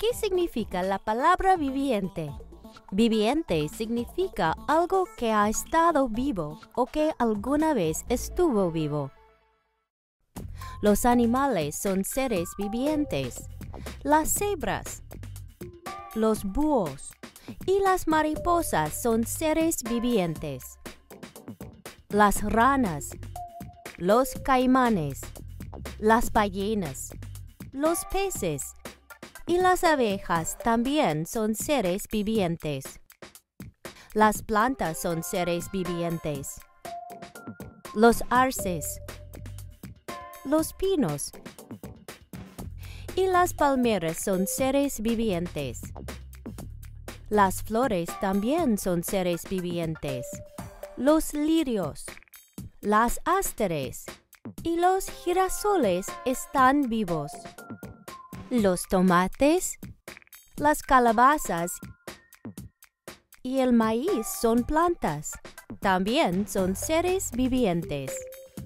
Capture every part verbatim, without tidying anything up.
¿Qué significa la palabra viviente? Viviente significa algo que ha estado vivo o que alguna vez estuvo vivo. Los animales son seres vivientes. Las cebras, los búhos y las mariposas son seres vivientes. Las ranas, los caimanes, las ballenas, los peces y las abejas también son seres vivientes. Las plantas son seres vivientes. Los arces, los pinos y las palmeras son seres vivientes. Las flores también son seres vivientes. Los lirios, las ásteres y los girasoles están vivos. Los tomates, las calabazas y el maíz son plantas. También son seres vivientes.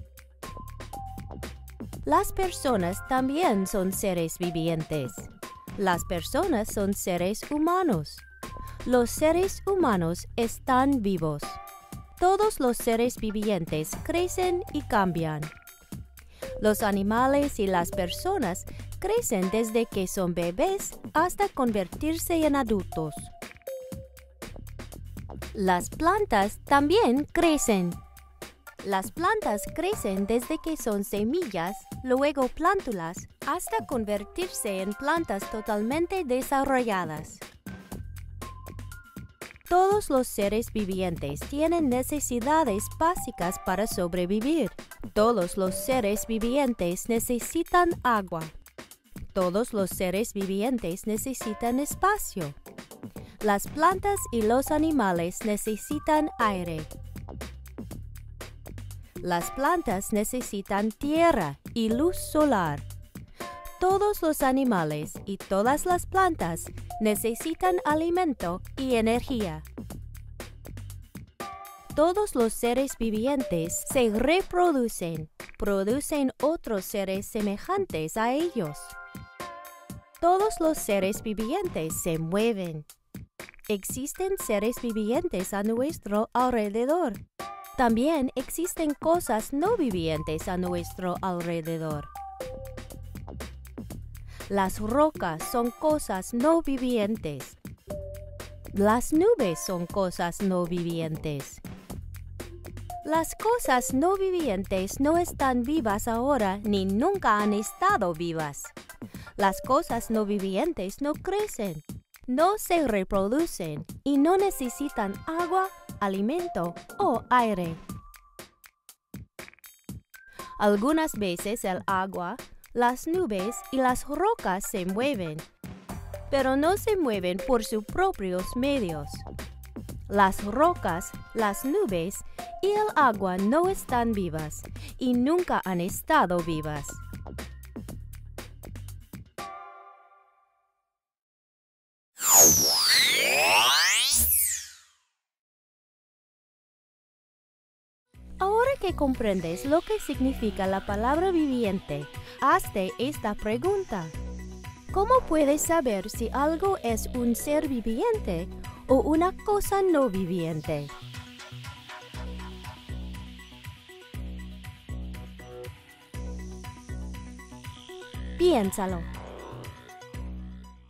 Las personas también son seres vivientes. Las personas son seres humanos. Los seres humanos están vivos. Todos los seres vivientes crecen y cambian. Los animales y las personas crecen desde que son bebés hasta convertirse en adultos. Las plantas también crecen. Las plantas crecen desde que son semillas, luego plántulas, hasta convertirse en plantas totalmente desarrolladas. Todos los seres vivientes tienen necesidades básicas para sobrevivir. Todos los seres vivientes necesitan agua. Todos los seres vivientes necesitan espacio. Las plantas y los animales necesitan aire. Las plantas necesitan tierra y luz solar. Todos los animales y todas las plantas necesitan alimento y energía. Todos los seres vivientes se reproducen, producen otros seres semejantes a ellos. Todos los seres vivientes se mueven. Existen seres vivientes a nuestro alrededor. También existen cosas no vivientes a nuestro alrededor. Las rocas son cosas no vivientes. Las nubes son cosas no vivientes. Las cosas no vivientes no están vivas ahora ni nunca han estado vivas. Las cosas no vivientes no crecen, no se reproducen y no necesitan agua, alimento o aire. Algunas veces el agua, las nubes y las rocas se mueven, pero no se mueven por sus propios medios. Las rocas, las nubes y el agua no están vivas y nunca han estado vivas. Ahora que comprendes lo que significa la palabra viviente, hazte esta pregunta. ¿Cómo puedes saber si algo es un ser viviente o una cosa no viviente? Piénsalo.